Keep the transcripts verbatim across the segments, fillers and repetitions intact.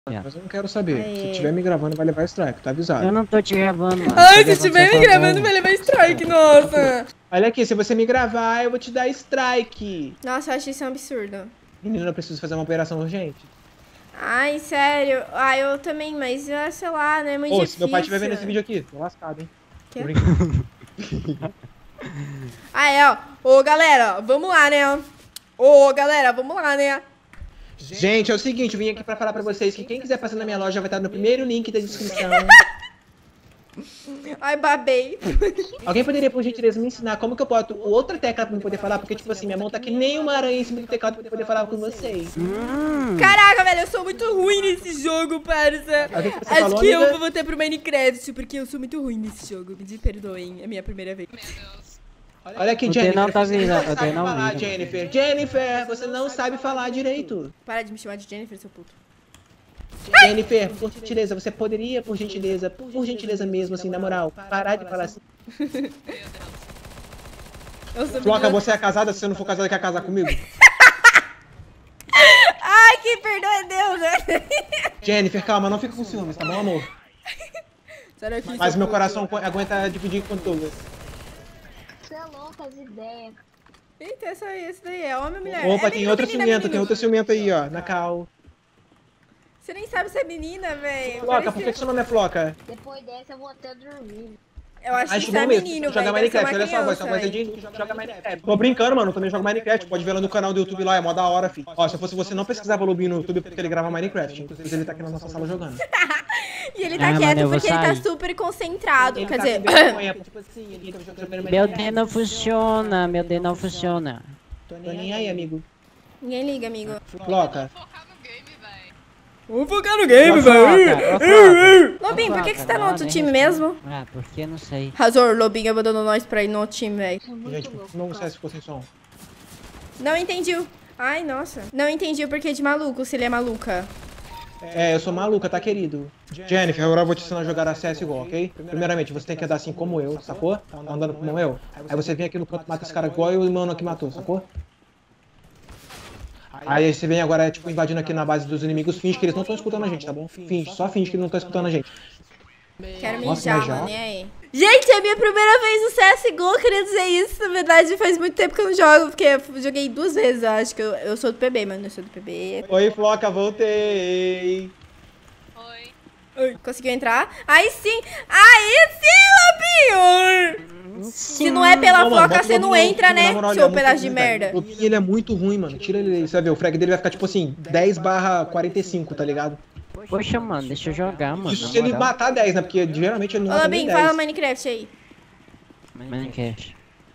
Yeah. Mas eu não quero saber. Aê. Se tiver me gravando, vai levar strike, tá avisado. Eu não tô te gravando, mano. Ai, Tô se tiver gravando me só gravando, pra- vai levar strike, nossa. Olha aqui, se você me gravar, eu vou te dar strike. Nossa, eu acho isso um absurdo. Menino, eu preciso fazer uma operação urgente. Ai, sério. Ai, eu também, mas ah, sei lá, né? É muito Ô, difícil. se meu pai estiver vendo esse vídeo aqui, tô lascado, hein? Quê? Tô brincando. Ah, é, ó. Ô, galera, vamos lá, né? Ô, galera, vamos lá, né? Gente, é o seguinte, eu vim aqui pra falar pra vocês que quem quiser passar na minha loja vai estar no primeiro link da descrição. Ai, babei. Alguém poderia, por gentileza, me ensinar como que eu boto outra tecla pra eu poder falar? Porque, tipo assim, minha mão tá que nem uma aranha em cima do teclado pra eu poder falar com vocês. Hum, Caraca, velho, eu sou muito ruim nesse jogo, parça. O que que você Acho falou, que eu amiga? vou voltar pro Minecraft, porque eu sou muito ruim nesse jogo. Me perdoem, é minha primeira vez. Olha aqui, O Jennifer, T não tá você vindo, não o T sabe não falar, vira. Jennifer. Jennifer, você não sabe falar direito. Para de me chamar de Jennifer, seu puto. Jennifer, por gentileza, você poderia, por gentileza, por gentileza mesmo, assim, na moral, parar de falar assim. Eu sou Floca, muito... você é casada? Se você não for casada, quer casar comigo? Ai, que perdoa Deus, né? Jennifer, calma, não fica com ciúmes, tá bom, amor? Sério aqui, Mas seu meu puto. coração aguenta dividir com Douglas. Você é louca as ideias. Eita, essa aí, esse daí é homem ou mulher? Opa, é tem menino, outra menina, ciumenta, menino. tem outra ciumenta aí, ó, na cal. Você nem sabe se é menina, velho. Floca, por que que seu nome é Floca? Depois dessa eu vou até dormir. Eu acho, Acho que bom isso é mesmo, menino, joga velho. Minecraft, olha Deve ser só, uma vai só criança, coisa velho. de joga Minecraft. Tô brincando, mano, eu também jogo Minecraft, pode ver lá no canal do YouTube lá, é mó da hora, filho. Ó, se eu fosse você, não pesquisava Lobinho no YouTube porque ele grava Minecraft, inclusive ele tá aqui na nossa sala jogando. E ele tá Ah, mano, quieto eu vou porque ele tá sair. super concentrado. Quer dizer, tipo assim, ele tá jogando Meu D não funciona, meu D não funciona. Tô nem aí, amigo. ninguém liga, amigo. Floca. Vamos focar no game, Ô, Floca, ô, Floca. Lobinho, por que, que você tá no Não, outro nem time responde. mesmo? Ah, porque eu não sei. Razor, Lobinho abandonou nós pra ir no outro time, velho. Gente, não sei se ficou sem som. Não entendi. o- Ai, nossa. Não entendi o porquê de maluco, se ele é maluca. É, eu sou maluca, tá, querido? Jennifer, agora eu vou te ensinar a jogar a C S igual, ok? Primeiramente, você tem que andar assim como eu, sacou? Tá andando como eu. Aí você vem aqui no canto, mata esse cara igual o mano que matou, sacou? Aí você vem agora, tipo, invadindo aqui na base dos inimigos, finge que eles não estão escutando a gente, tá bom? Finge, só finge que eles não estão escutando a gente. Quero Nossa, mijar, mas já? mano, e aí? Gente, é a minha primeira vez no C S G O, queria dizer isso. Na verdade, faz muito tempo que eu não jogo, porque eu joguei duas vezes, eu acho que eu, eu sou do P B, mano, eu sou do P B. Oi, Floca, voltei! Conseguiu entrar? Aí sim! Aí sim, Lobinho! Se não é pela Não, mano, floca, bota o você não Lobinho no entra, time, né, na moral, ele seu é muito pedaço de ruim, velho. merda. O Lobinho, ele é muito ruim, mano. Tira ele aí, você vai ver. O frag dele vai ficar, tipo assim, dez barra quarenta e cinco, tá ligado? Poxa, mano, deixa eu jogar, mano. Isso na se ele moral. matar dez, né? Porque geralmente ele não Ô, mata nem Lobinho, fala dez. Minecraft aí. Minecraft.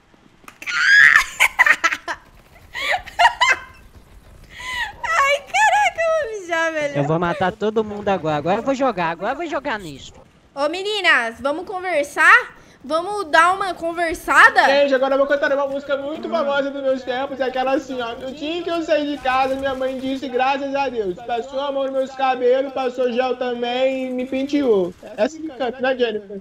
Ai, caraca, eu vou mijar, velho. Eu vou matar todo mundo agora. Agora eu vou jogar, agora eu vou jogar nisso. Ô, meninas, vamos conversar? Vamos dar uma conversada? Gente, agora eu vou cantar uma música muito famosa dos meus tempos, é aquela assim, ó. No dia que eu saí de casa, minha mãe disse graças a Deus. Passou a mão nos meus cabelos, passou gel também e me penteou. Essa que canta, né, Jennifer?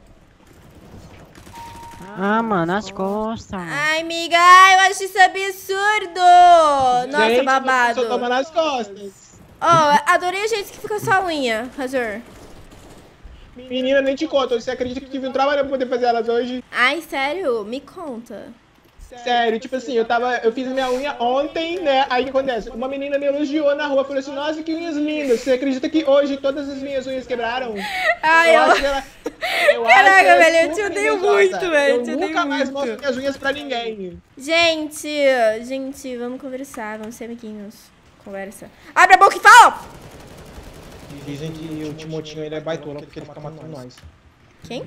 Ah, mano, as costas. Ai, amiga, eu acho isso absurdo. Nossa, Gente, babado. Só toma nas costas. Ó, adorei o jeito que ficou sua unha, Razor. Menina, nem te conto, você acredita que tive um trabalho pra poder fazer elas hoje? Ai, sério? Me conta. Sério, tipo assim, eu tava. Eu fiz minha unha ontem, né? Aí o que acontece? Uma menina me elogiou na rua, falou assim, nossa, que unhas lindas. Você acredita que hoje todas as minhas unhas quebraram? Ai, eu... acho que ela- eu acho Caraca, que ela é velho, eu te super odeio invejosa. muito, velho, eu Eu te odeio nunca mais muito. mostro minhas unhas pra ninguém. Gente, gente, vamos conversar, vamos ser amiguinhos. Conversa. Abre a boca e fala! Dizem que o Timotinho ele é baitola porque ele fica matando nós. Quem?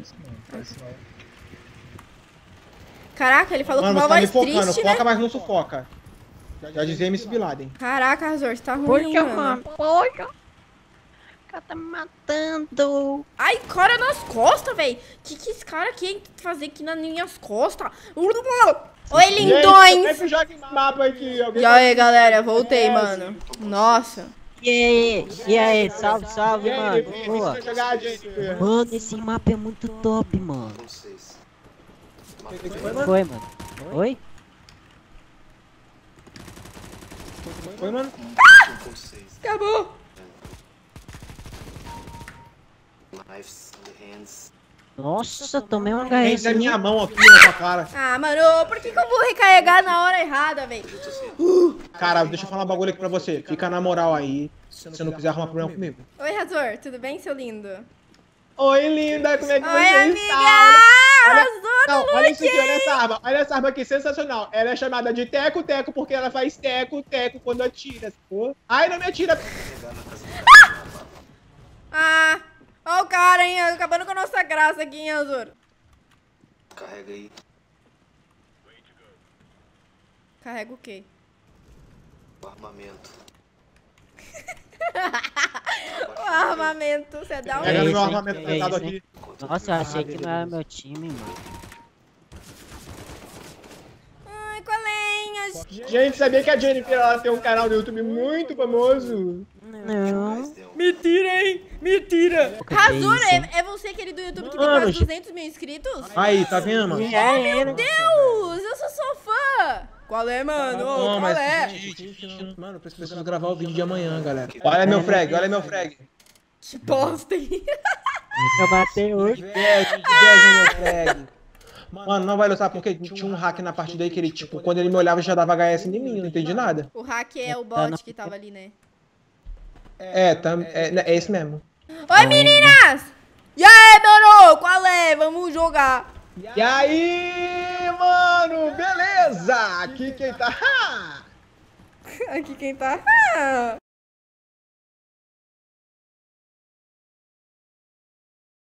Caraca, ele falou Mano, com você uma tá me voz focando, triste, foca, né? mas não sufoca. Já dizia M C Bin Laden. Caraca, Razor, você tá ruim, Poxa, mano. mano, poxa. O cara tá me matando. Ai, cara nas costas, velho. Que que esse cara quer fazer aqui nas minhas costas? Oi, Gente, lindões! sempre joga esse mapa aqui. Alguém E aí, galera, voltei, mano. Nossa. E aí, e aí, salve, salve, Jennifer, mano. me Boa. ensina a jogar, Jennifer. Mano, esse mapa é muito top, mano. Foi, mano. Oi? Foi, mano? Acabou. Nossa, tomei uma Entra a H S. minha mão aqui na sua cara. Ah, mano, por que, que eu vou recarregar na hora errada, velho? Cara, deixa eu falar um bagulho aqui pra você. Fica na moral aí, se você não quiser arrumar problema comigo. Oi, Razor, tudo bem, seu lindo? Oi, linda, como é que Oi, você amiga! está? Olha, Razor, não, no olha isso aqui, look! olha essa arma. Olha essa arma aqui, sensacional. Ela é chamada de teco-teco porque ela faz teco-teco quando atira. Pô. Ai, não me atira. Ah, ó o cara, hein? Acabando com a nossa graça aqui, hein, Razor? Carrega aí. Carrega o quê? O armamento. O armamento, você dá um... Pega no isso, meu hein? armamento É pesado isso, aqui. Nossa, eu achei que não era meu time, mano. Ai, colinhas. Gente, sabia que a Jennifer ela tem um canal no YouTube muito famoso? Não. Mentira, hein? Mentira. Razor, isso, hein? é, é você aquele do YouTube que tem Mano, quase gente. duzentos mil inscritos? Aí, tá vendo, mano? É ele. Deus, eu sou sua fã. Qual é, mano? Ô, Não, qual mas, é? gente, mano, preciso gravar o vídeo de amanhã, galera. Olha meu frag, olha meu frag. Que bosta, hein? Eu matei hoje. Inveja, inveja meu frag. Mano, não vai lutar porque tinha um hack na partida aí que ele, tipo, quando ele me olhava já dava H S em mim, eu não entendi nada. O hack é o bot que tava ali, né? É, tá, é, é esse mesmo. Oi, meninas! E aí, mano? Qual é? Vamos jogar. E aí, mano, beleza? Aqui quem tá... Aqui quem tá...